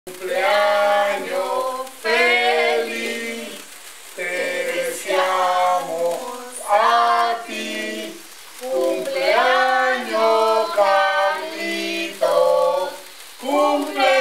Cumpleaños feliz, te deseamos a ti. Cumpleaños Carlito, cumpleaños.